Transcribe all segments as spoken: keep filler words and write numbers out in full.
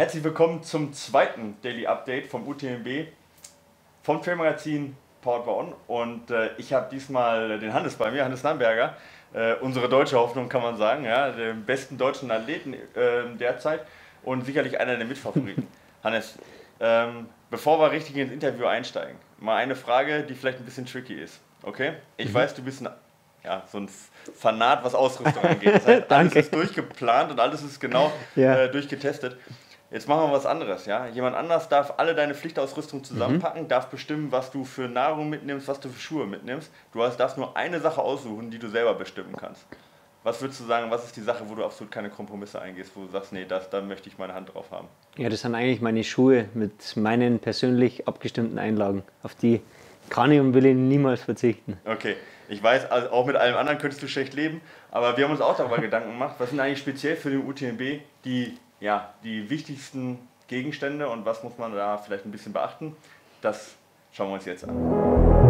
herzlich willkommen zum zweiten Daily Update vom U T M B, vom Trailmagazin Powered by On. Und äh, ich habe diesmal den Hannes bei mir, Hannes Namberger, äh, unsere deutsche Hoffnung kann man sagen, ja, den besten deutschen Athleten äh, derzeit und sicherlich einer der Mitfavoriten. Hannes, ähm, bevor wir richtig ins Interview einsteigen, mal eine Frage, die vielleicht ein bisschen tricky ist. Okay? Ich mhm. weiß, du bist ein, ja, so ein Fanat, was Ausrüstung angeht. Das heißt, alles ist durchgeplant und alles ist genau ja. äh, durchgetestet. Jetzt machen wir was anderes. Ja? Jemand anders darf alle deine Pflichtausrüstung zusammenpacken, mhm. darf bestimmen, was du für Nahrung mitnimmst, was du für Schuhe mitnimmst. Du hast, darfst nur eine Sache aussuchen, die du selber bestimmen kannst. Was würdest du sagen, was ist die Sache, wo du absolut keine Kompromisse eingehst, wo du sagst, nee, das, da möchte ich meine Hand drauf haben? Ja, das sind eigentlich meine Schuhe mit meinen persönlich abgestimmten Einlagen. Auf die kann ich und will ich niemals verzichten. Okay, ich weiß, also auch mit allem anderen könntest du schlecht leben, aber wir haben uns auch darüber Gedanken gemacht, was sind eigentlich speziell für den U T M B die, ja, die wichtigsten Gegenstände und was muss man da vielleicht ein bisschen beachten? Das schauen wir uns jetzt an.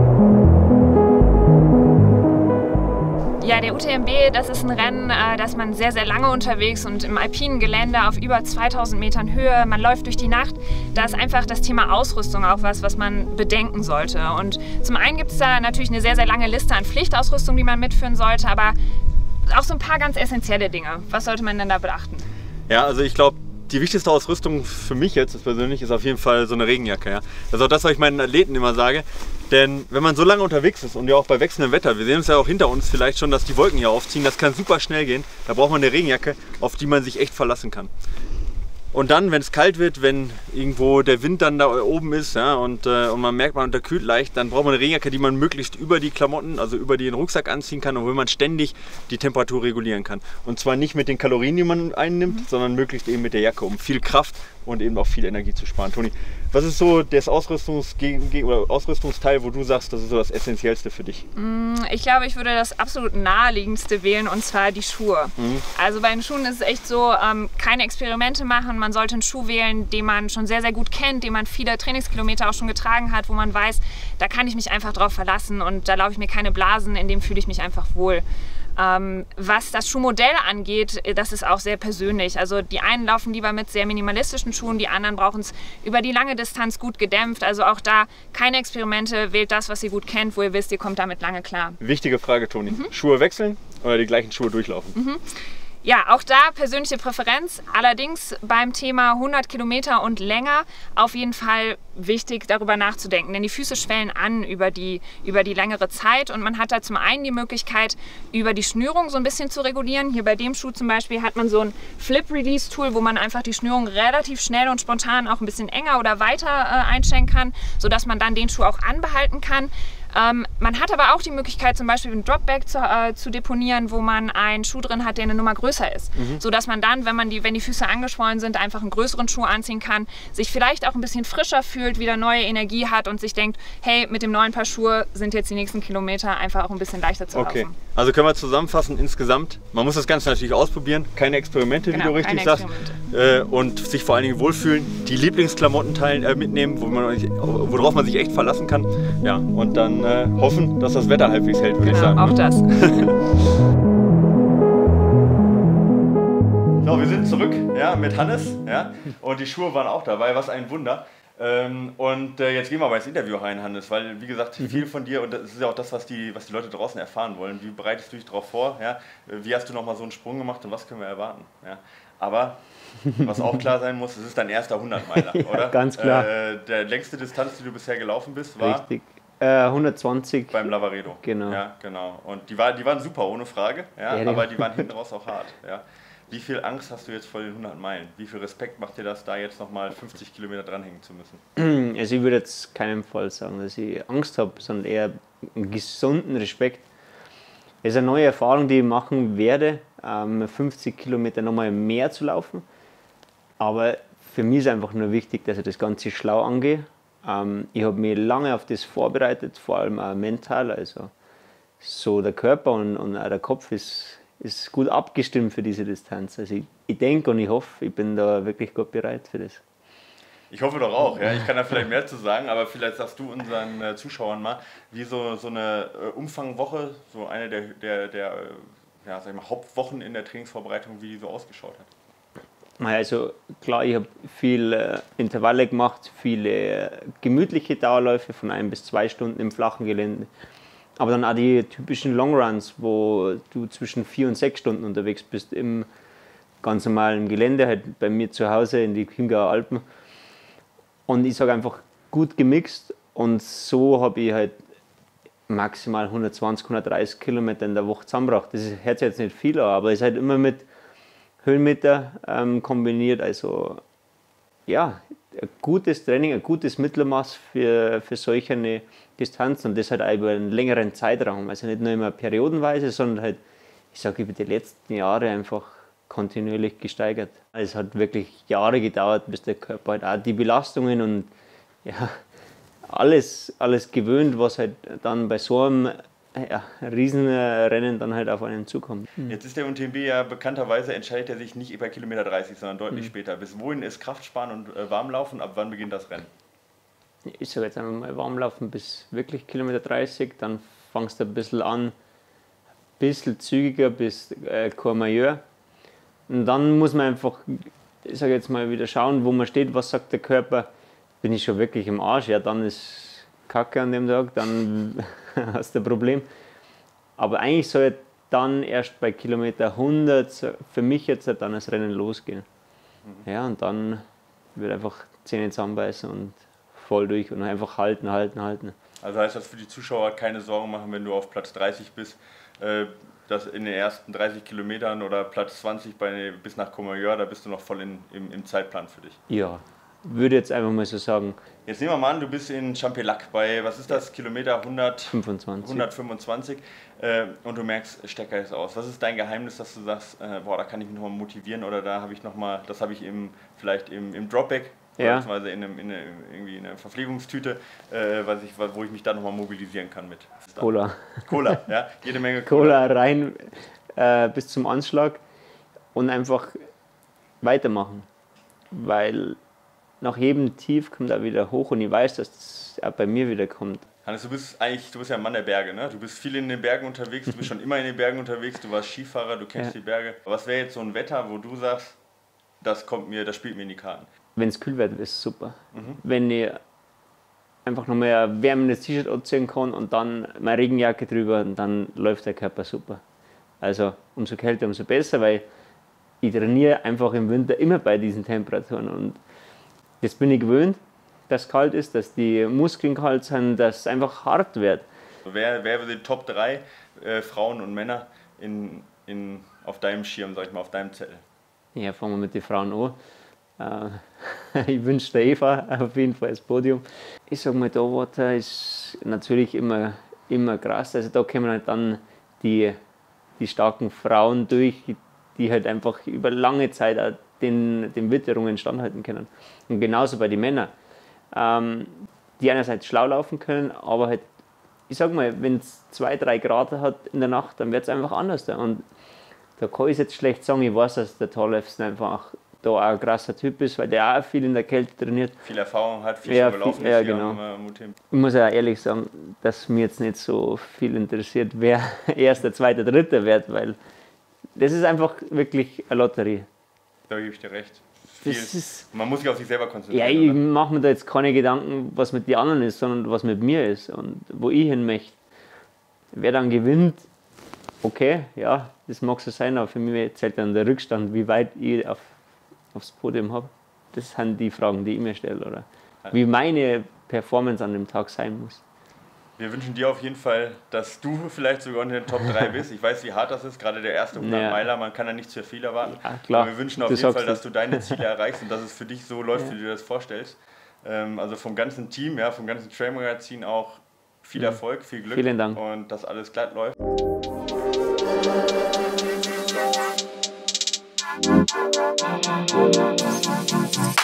Ja, der U T M B, das ist ein Rennen, da ist man sehr, sehr lange unterwegs und im alpinen Gelände auf über zweitausend Metern Höhe. Man läuft durch die Nacht. Da ist einfach das Thema Ausrüstung auch was, was man bedenken sollte. Und zum einen gibt es da natürlich eine sehr, sehr lange Liste an Pflichtausrüstung, die man mitführen sollte, aber auch so ein paar ganz essentielle Dinge. Was sollte man denn da beachten? Ja, also ich glaube, die wichtigste Ausrüstung für mich jetzt persönlich ist auf jeden Fall so eine Regenjacke. Ja? Das ist auch das, was ich meinen Athleten immer sage. Denn wenn man so lange unterwegs ist und ja auch bei wechselndem Wetter, wir sehen es ja auch hinter uns vielleicht schon, dass die Wolken hier aufziehen, das kann super schnell gehen. Da braucht man eine Regenjacke, auf die man sich echt verlassen kann. Und dann, wenn es kalt wird, wenn irgendwo der Wind dann da oben ist, ja, und, äh, und man merkt, man unterkühlt leicht, dann braucht man eine Regenjacke, die man möglichst über die Klamotten, also über den Rucksack anziehen kann und wo man ständig die Temperatur regulieren kann. Und zwar nicht mit den Kalorien, die man einnimmt, mhm. sondern möglichst eben mit der Jacke, um viel Kraft und eben auch viel Energie zu sparen. Toni, was ist so das Ausrüstungs- oder Ausrüstungsteil, wo du sagst, das ist so das Essentiellste für dich? Ich glaube, ich würde das absolut naheliegendste wählen, und zwar die Schuhe. Mhm. Also bei den Schuhen ist es echt so, ähm, keine Experimente machen. Man sollte einen Schuh wählen, den man schon sehr, sehr gut kennt, den man viele Trainingskilometer auch schon getragen hat, wo man weiß, da kann ich mich einfach drauf verlassen und da laufe ich mir keine Blasen, in dem fühle ich mich einfach wohl. Ähm, was das Schuhmodell angeht, das ist auch sehr persönlich. Also die einen laufen lieber mit sehr minimalistischen Schuhen, die anderen brauchen es über die lange Distanz gut gedämpft. Also auch da keine Experimente, wählt das, was ihr gut kennt, wo ihr wisst, ihr kommt damit lange klar. Wichtige Frage, Toni. Mhm. Schuhe wechseln oder die gleichen Schuhe durchlaufen? Mhm. Ja, auch da persönliche Präferenz. Allerdings beim Thema hundert Kilometer und länger auf jeden Fall wichtig, darüber nachzudenken. Denn die Füße schwellen an über die, über die längere Zeit und man hat da zum einen die Möglichkeit, über die Schnürung so ein bisschen zu regulieren. Hier bei dem Schuh zum Beispiel hat man so ein Flip-Release-Tool, wo man einfach die Schnürung relativ schnell und spontan auch ein bisschen enger oder weiter äh, einstellen kann, sodass man dann den Schuh auch anbehalten kann. Ähm, man hat aber auch die Möglichkeit, zum Beispiel ein Dropback zu, äh, zu deponieren, wo man einen Schuh drin hat, der eine Nummer größer ist. Mhm. Sodass man dann, wenn, man die, wenn die Füße angeschwollen sind, einfach einen größeren Schuh anziehen kann, sich vielleicht auch ein bisschen frischer fühlt, wieder neue Energie hat und sich denkt, hey, mit dem neuen Paar Schuhe sind jetzt die nächsten Kilometer einfach auch ein bisschen leichter zu laufen. Okay, also können wir zusammenfassen insgesamt, man muss das Ganze natürlich ausprobieren, keine Experimente, genau, wie du richtig sagst, äh, und sich vor allen Dingen wohlfühlen, die Lieblingsklamotten teilen, äh, mitnehmen, wo man, worauf man sich echt verlassen kann, ja, und dann äh, hoffen, dass das Wetter halbwegs hält, würde genau, ich sagen. Auch das. So, wir sind zurück, ja, mit Hannes, ja, und die Schuhe waren auch dabei, was ein Wunder. Ähm, und äh, jetzt gehen wir mal ins Interview rein, Hannes, weil, wie gesagt, viel von dir, und das ist ja auch das, was die, was die Leute draußen erfahren wollen. Wie bereitest du dich darauf vor? Ja? Wie hast du nochmal so einen Sprung gemacht und was können wir erwarten? Ja? Aber, was auch klar sein muss, es ist dein erster hundertmeiler, ja, oder? Ganz klar. Äh, der längste Distanz, die du bisher gelaufen bist, war? Richtig. Äh, hundertzwanzig. Beim Lavaredo. Genau. Ja, genau. Und die, war, die waren super, ohne Frage, ja? Ja, aber die waren hinten raus auch hart. Ja? Wie viel Angst hast du jetzt vor den hundert Meilen? Wie viel Respekt macht dir das, da jetzt nochmal fünfzig Kilometer dranhängen zu müssen? Also ich würde jetzt keinen Fall sagen, dass ich Angst habe, sondern eher einen gesunden Respekt. Es ist eine neue Erfahrung, die ich machen werde, fünfzig Kilometer nochmal mehr zu laufen. Aber für mich ist einfach nur wichtig, dass ich das Ganze schlau angehe. Ich habe mich lange auf das vorbereitet, vor allem auch mental. Also so der Körper und, und auch der Kopf ist ist gut abgestimmt für diese Distanz. Also ich, ich denke und ich hoffe, ich bin da wirklich gut bereit für das. Ich hoffe doch auch. Ja. Ich kann da vielleicht mehr zu sagen, aber vielleicht sagst du unseren äh, Zuschauern mal, wie so, so eine äh, Umfangwoche, so eine der, der, der äh, ja, sag ich mal, Hauptwochen in der Trainingsvorbereitung, wie die so ausgeschaut hat. Also klar, ich habe viel äh, Intervalle gemacht, viele äh, gemütliche Dauerläufe von ein bis zwei Stunden im flachen Gelände. Aber dann auch die typischen Longruns, wo du zwischen vier und sechs Stunden unterwegs bist im ganz normalen Gelände, halt bei mir zu Hause in die Chiemgauer Alpen. Und ich sage einfach gut gemixt und so habe ich halt maximal hundertzwanzig, hundertdreißig Kilometer in der Woche zusammengebracht. Das hört sich jetzt nicht viel an, aber es ist halt immer mit Höhenmeter ähm, kombiniert. Also ja, ein gutes Training, ein gutes Mittelmaß für, für solche eine Distanz und das halt auch über einen längeren Zeitraum. Also nicht nur immer periodenweise, sondern halt, ich sage, über die letzten Jahre einfach kontinuierlich gesteigert. Es hat wirklich Jahre gedauert, bis der Körper halt auch die Belastungen und ja, alles, alles gewöhnt, was halt dann bei so einem ja, Riesenrennen dann halt auf einen zukommt. Jetzt ist der U T M B ja bekannterweise, entscheidet er sich nicht bei Kilometer dreißig, sondern deutlich mhm. später. Bis wohin ist Kraftsparen und äh, Warmlaufen? Ab wann beginnt das Rennen? Ich sage jetzt einmal mal Warmlaufen bis wirklich Kilometer dreißig, dann fangst du ein bisschen an, ein bisschen zügiger bis äh, Courmayeur. Und dann muss man einfach, ich sage jetzt mal, wieder schauen, wo man steht, was sagt der Körper. Bin ich schon wirklich im Arsch, ja, dann ist Kacke an dem Tag, dann hast du ein Problem. Aber eigentlich soll dann erst bei Kilometer hundert für mich jetzt dann das Rennen losgehen. Mhm. Ja, und dann wird einfach Zähne zusammenbeißen und voll durch und einfach halten, halten, halten. Also heißt das für die Zuschauer keine Sorgen machen, wenn du auf Platz dreißig bist, äh, dass in den ersten dreißig Kilometern oder Platz zwanzig bei, bis nach Courmayeur, da bist du noch voll in, im, im Zeitplan für dich? Ja, würde jetzt einfach mal so sagen. Jetzt nehmen wir mal an, du bist in Champelac bei, was ist das, Kilometer hundertfünfundzwanzig, hundertfünfundzwanzig äh, und du merkst, Stecker ist aus. Was ist dein Geheimnis, dass du sagst, äh, boah, da kann ich mich nochmal motivieren oder da habe ich nochmal, das habe ich im, vielleicht im, im Dropback, ja. beziehungsweise in, einem, in, eine, irgendwie in einer Verpflegungstüte, äh, was ich, wo ich mich da nochmal mobilisieren kann mit. Cola. Cola, ja, jede Menge Cola. Cola rein äh, bis zum Anschlag und einfach weitermachen, weil nach jedem Tief kommt er wieder hoch und ich weiß, dass es auch bei mir wieder kommt. Hannes, du bist eigentlich, du bist ja ein Mann der Berge, ne? Du bist viel in den Bergen unterwegs, du bist schon immer in den Bergen unterwegs, du warst Skifahrer, du kennst ja. die Berge. Was wäre jetzt so ein Wetter, wo du sagst, das kommt mir, das spielt mir in die Karten? Wenn es kühl wird, ist es super. Mhm. Wenn ich einfach noch mal ein wärmendes T-Shirt anziehen kann und dann meine Regenjacke drüber, und dann läuft der Körper super. Also umso kälter, umso besser, weil ich trainiere einfach im Winter immer bei diesen Temperaturen und das bin ich gewöhnt, dass es kalt ist, dass die Muskeln kalt sind, dass es einfach hart wird. Wer, wer die Top drei äh, Frauen und Männer in, in, auf deinem Schirm, sag ich mal, auf deinem Zettel? Ja, fangen wir mit den Frauen an. Äh, ich wünsche der Eva auf jeden Fall das Podium. Ich sage mal, da Water ist natürlich immer, immer krass. Also da kommen halt dann die, die starken Frauen durch, die halt einfach über lange Zeit auch den, den Witterungen standhalten können. Und genauso bei den Männern, ähm, die einerseits schlau laufen können, aber halt, ich sag mal, wenn es zwei, drei Grad hat in der Nacht, dann wird es einfach anders. Da. Und da kann ich jetzt schlecht sagen, ich weiß, dass der Tollefsen einfach da auch ein krasser Typ ist, weil der auch viel in der Kälte trainiert. Viel Erfahrung hat, viel ja, schon gelaufen viel, ja, ist. Genau. Am, äh, ich muss ja ehrlich sagen, dass mich jetzt nicht so viel interessiert, wer Erster, Zweiter, Dritter wird, weil das ist einfach wirklich eine Lotterie. Da gebe ich dir recht. Viel. Ist, man muss sich auf sich selber konzentrieren. Ja, ich mache mir da jetzt keine Gedanken, was mit den anderen ist, sondern was mit mir ist und wo ich hin möchte. Wer dann gewinnt, okay, ja, das mag so sein, aber für mich zählt dann der Rückstand, wie weit ich auf, aufs Podium habe. Das sind die Fragen, die ich mir stelle, oder wie meine Performance an dem Tag sein muss. Wir wünschen dir auf jeden Fall, dass du vielleicht sogar in den Top drei bist. Ich weiß, wie hart das ist, gerade der erste hundert Meiler, man kann ja nicht zu viel erwarten. Ja, klar. Aber wir wünschen auf du jeden Fall, das. dass du deine Ziele erreichst und dass es für dich so läuft, ja. wie du dir das vorstellst. Also vom ganzen Team, ja, vom ganzen Trailmagazin auch viel Erfolg, viel Glück. Vielen Dank. Und dass alles glatt läuft. Thank you.